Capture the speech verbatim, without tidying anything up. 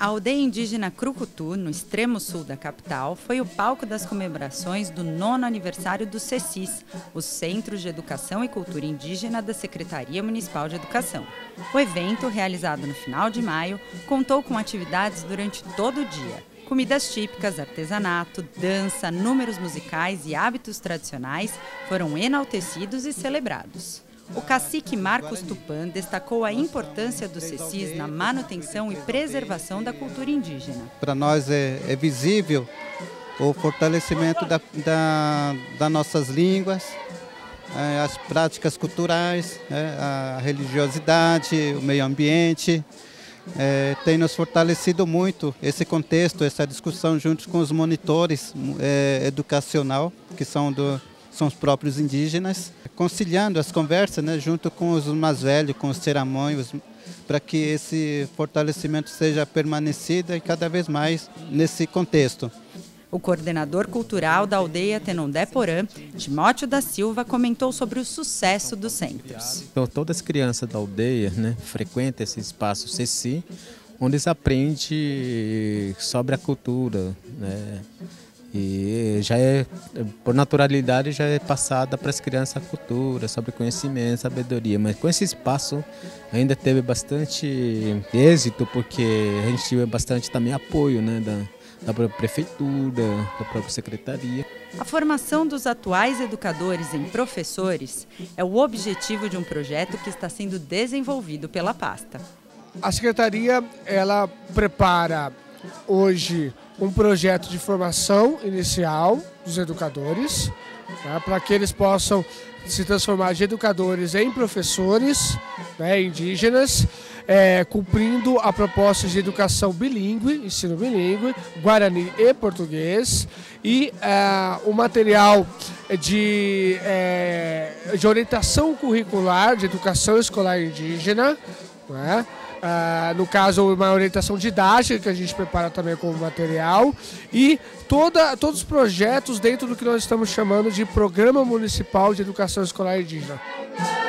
A aldeia indígena Crucutu, no extremo sul da capital, foi o palco das comemorações do nono aniversário do CECIS, os Centros de Educação e Cultura Indígena da Secretaria Municipal de Educação. O evento, realizado no final de maio, contou com atividades durante todo o dia. Comidas típicas, artesanato, dança, números musicais e hábitos tradicionais foram enaltecidos e celebrados. O cacique Marcos Tupã destacou a importância do CECIS na manutenção e preservação da cultura indígena. Para nós é, é visível o fortalecimento da, da, das nossas línguas, é, as práticas culturais, é, a religiosidade, o meio ambiente. É, tem nos fortalecido muito esse contexto, essa discussão junto com os monitores é, educacional, que são, do, são os próprios indígenas, conciliando as conversas, né, junto com os mais velhos, com os teramonhos, para que esse fortalecimento seja permanecido e cada vez mais nesse contexto. O coordenador cultural da aldeia Tenondé Porã, Timóteo da Silva, comentou sobre o sucesso dos centros. Então, todas as crianças da aldeia, né, frequentam esse espaço CECI, onde eles aprendem sobre a cultura, né, e já é, por naturalidade, já é passada para as crianças a cultura, sobre conhecimento, sabedoria. Mas com esse espaço ainda teve bastante êxito, porque a gente teve bastante também apoio, né, da da própria prefeitura, da própria secretaria. A formação dos atuais educadores em professores é o objetivo de um projeto que está sendo desenvolvido pela pasta. A secretaria, ela prepara hoje um projeto de formação inicial dos educadores, tá, para que eles possam se transformar de educadores em professores, né, indígenas, É, cumprindo a proposta de educação bilíngue, ensino bilíngue, guarani e português, e é, o material de, é, de orientação curricular de educação escolar indígena, né? É, no caso, uma orientação didática que a gente prepara também como material, e toda, todos os projetos dentro do que nós estamos chamando de Programa Municipal de Educação Escolar Indígena.